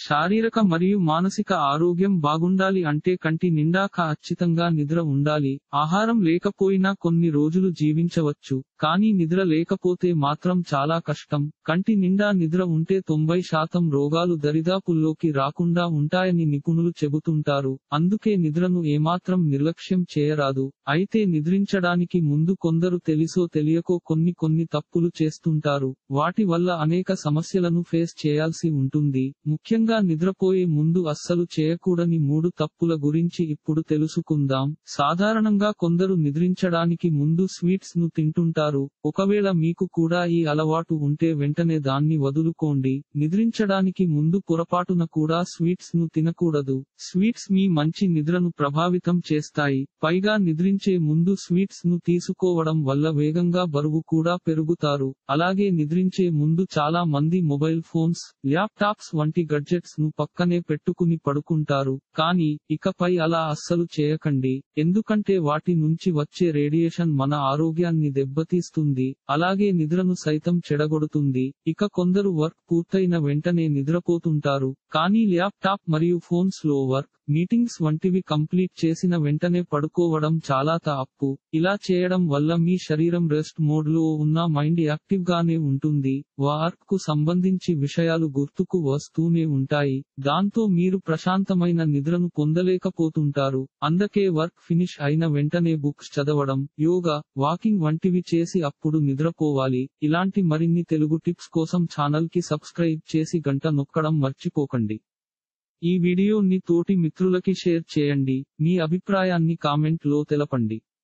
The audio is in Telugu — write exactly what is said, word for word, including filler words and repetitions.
శారీరక మరియు మానసిక ఆరోగ్యం బాగుండాలి అంటే కంటి నిండా ఖచ్చితంగా నిద్ర ఉండాలి. ఆహారం లేకపోయినా కొన్ని రోజులు జీవించవచ్చు, కానీ నిద్ర లేకపోతే మాత్రం చాలా కష్టం. కంటి నిండా నిద్ర ఉంటే తొంభై శాతం రోగాలు దరిదాపుల్లోకి రాకుండా ఉంటాయని నిపుణులు చెబుతుంటారు. అందుకే నిద్రను ఏమాత్రం నిర్లక్ష్యం చేయరాదు. అయితే నిద్రించడానికి ముందు కొందరు తెలిసో తెలియకో కొన్ని కొన్ని తప్పులు చేస్తుంటారు. వాటి వల్ల అనేక సమస్యలను ఫేస్ చేయాల్సి ఉంటుంది. ముఖ్యంగా నిద్రపోయే ముందు అస్సలు చేయకూడని మూడు తప్పుల గురించి ఇప్పుడు తెలుసుకుందాం. సాధారణంగా కొందరు నిద్రించడానికి ముందు స్వీట్స్ ను తింటుంటారు. ఒకవేళ మీకు కూడా ఈ అలవాటు ఉంటే వెంటనే దాన్ని వదులుకోండి. నిద్రించడానికి ముందు పొరపాటున కూడా స్వీట్స్ ను తినకూడదు. స్వీట్స్ మీ మంచి నిద్రను ప్రభావితం చేస్తాయి. పైగా నిద్రించే ముందు స్వీట్స్ ను తీసుకోవడం వల్ల వేగంగా బరువు కూడా పెరుగుతారు. అలాగే నిద్రించే ముందు చాలా మంది మొబైల్ ఫోన్స్, ల్యాప్టాప్స్ వంటి గడ్జెట్స్ ను పక్కనే పెట్టుకుని పడుకుంటారు. కానీ ఇకపై అలా అస్సలు చేయకండి. ఎందుకంటే వాటి నుంచి వచ్చే రేడియేషన్ మన ఆరోగ్యాన్ని దెబ్బతీస్తుంది. అలాగే నిద్రను సైతం చెడగొడుతుంది. ఇక కొందరు వర్క్ పూర్తయిన వెంటనే నిద్రపోతుంటారు. కానీ ల్యాప్టాప్ మరియు ఫోన్స్ లో వర్క్, మీటింగ్స్ వంటివి కంప్లీట్ చేసిన వెంటనే పడుకోవడం చాలా తప్పు. ఇలా చేయడం వల్ల మీ శరీరం రెస్ట్ మోడ్ లో ఉన్న మైండ్ యాక్టివ్ గానే ఉంటుంది. వర్క్ కు సంబంధించి విషయాలు గుర్తుకు వస్తూనే ఉంటాయి. దాంతో మీరు ప్రశాంతమైన నిద్రను పొందలేకపోతుంటారు. అందుకే వర్క్ ఫినిష్ అయిన వెంటనే బుక్స్ చదవడం, యోగా, వాకింగ్ వంటివి చేసి అప్పుడు నిద్రపోవాలి. ఇలాంటి మరిన్ని తెలుగు టిప్స్ కోసం ఛానల్ కి సబ్స్క్రైబ్ చేసి గంట నొక్కడం మర్చిపోకండి. ఈ వీడియోని తోటి మిత్రులకి షేర్ చేయండి. మీ అభిప్రాయాన్ని కామెంట్ లో తెలపండి.